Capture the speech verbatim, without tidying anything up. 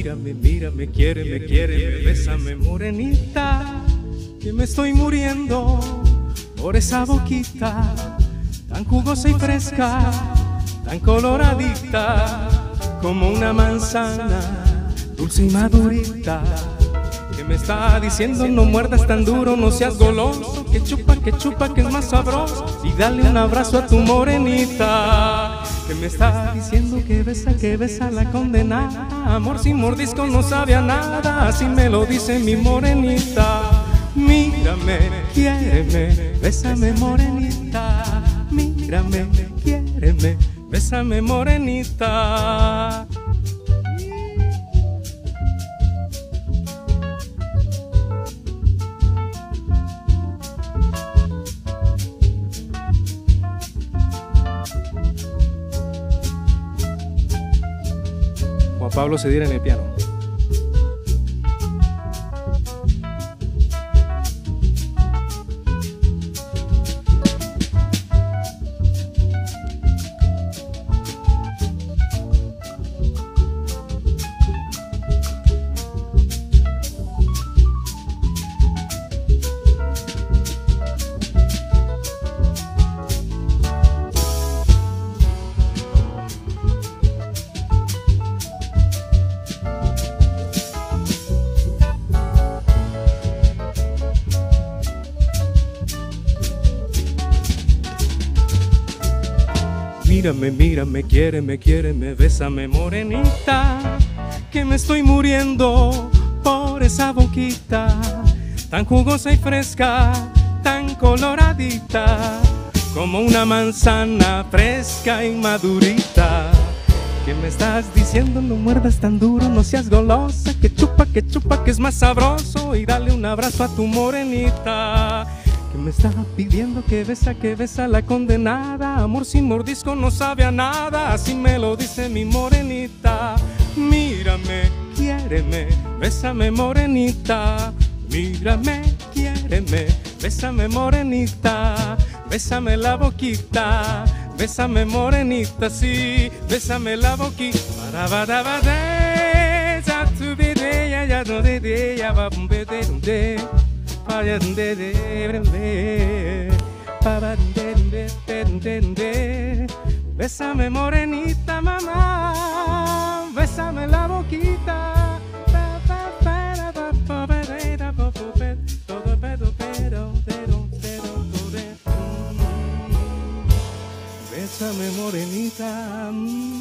Mírame, mírame, quiéreme, quiéreme, bésame morenita, que me estoy muriendo por esa boquita tan jugosa y fresca, tan coloradita como una manzana, dulce y madurita, que me está diciendo no muerdas tan duro, no seas goloso, que chupa, que chupa, que es más sabroso, y dale un abrazo a tu morenita, que me está diciendo que besa, que besa la condenada, amor sin mordisco no sabe a nada, así me lo dice mi morenita. Mírame, quiéreme, bésame morenita, mírame, quiéreme, bésame morenita. Juan Pablo Cedira en el piano. Mírame, mírame, quiéreme, quiéreme, bésame morenita, que me estoy muriendo por esa boquita tan jugosa y fresca, tan coloradita como una manzana fresca y madurita. Que me estás diciendo no muerdas tan duro, no seas golosa, que chupa, que chupa, que es más sabroso, y dale un abrazo a tu morenita. Que me está pidiendo que besa, que besa la condenada, amor sin mordisco no sabe a nada, así me lo dice mi morenita. Mírame, quiéreme, bésame morenita, mírame, quiéreme, bésame morenita, bésame la boquita, bésame morenita, sí, bésame la boquita. Para para para ya tu bebé ya ya no de de ya va un bebé de bésame morenita, mamá, bésame la boquita, bésame morenita.